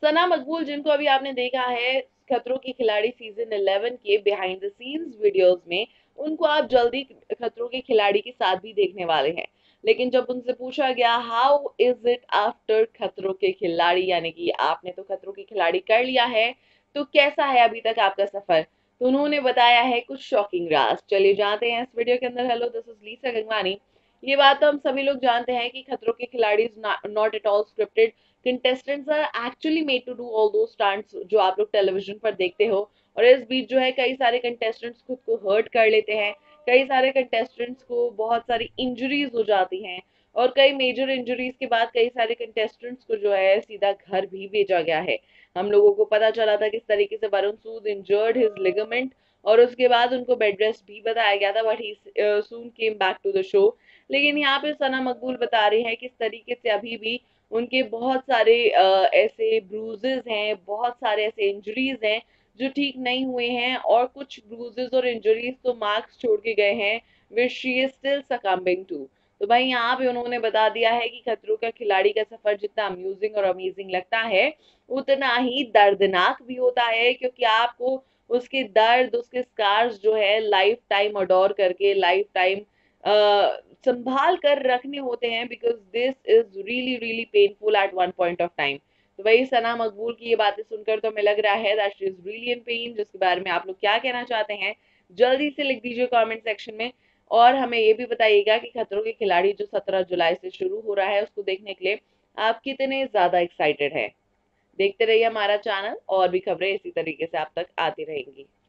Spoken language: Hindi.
सना मकबूल, जिनको अभी आपने देखा है खतरों के खिलाड़ी सीजन 11 के बिहाइंड द सीन्स वीडियोस में, उनको आप जल्दी खतरों के खिलाड़ी के साथ भी देखने वाले हैं। लेकिन जब उनसे पूछा गया हाउ इज इट आफ्टर खतरों के खिलाड़ी, यानी कि आपने तो खतरों के खिलाड़ी कर लिया है, तो कैसा है अभी तक आपका सफर, तो उन्होंने बताया है कुछ शॉकिंग राज। चलिए जानते हैं इस वीडियो के अंदर। Hello, this is Lisa Gangwani. ये बात तो हम सभी लोग जानते हैं कि Khatron Ke Khiladi not at all scripted. Contestants are actually made to do all those stunts जो आप लोग टेलीविजन पर देखते हो। और इस बीच जो है कई सारे कंटेस्टेंट्स खुद को हर्ट कर लेते हैं, कई सारे कंटेस्टेंट्स को बहुत सारी इंजरीज हो जाती हैं, और कई मेजर इंजरीज के बाद कई सारे कंटेस्टेंट्स को जो है सीधा घर भी भेजा गया है। हम लोगों को पता चला था किस तरीके से Varun Sood injured his ligament, और उसके बाद उनको बेड रेस्ट भी बताया गया था, but he soon came back to the show. लेकिन यहाँ पे सना मकबूल बता रही हैं किस तरीके से अभी भी उनके बहुत सारे ऐसे ब्रूजेस हैं, बहुत सारे ऐसे इंजरीज हैं जो ठीक नहीं हुए हैं, और कुछ ब्रूजेस और इंजरीज तो मार्क्स छोड़ के गए हैं which she is still succumbing to. तो भाई यहाँ पे उन्होंने बता दिया है कि खतरों का खिलाड़ी का सफर जितना अम्यूजिंग और अमेजिंग लगता है, उतना ही दर्दनाक भी होता है, क्योंकि आपको उसके दर्द, उसके स्कार्स जो है लाइफ टाइम अडोर करके, लाइफ टाइम संभाल कर रखने होते हैं, because this is really really painful at one point of time. तो वही सना मकबूल की ये बातें सुनकर तो हमें लग रहा है that she is really in pain, जिसके बारे में आप लोग क्या कहना चाहते हैं जल्दी से लिख दीजिए कमेंट सेक्शन में। और हमें ये भी बताइएगा कि खतरों के खिलाड़ी जो 17 जुलाई से शुरू हो रहा है उसको देखने के लिए आप कितने ज्यादा एक्साइटेड हैं। देखते रहिए हमारा चैनल, और भी खबरें इसी तरीके से आप तक आती रहेंगी।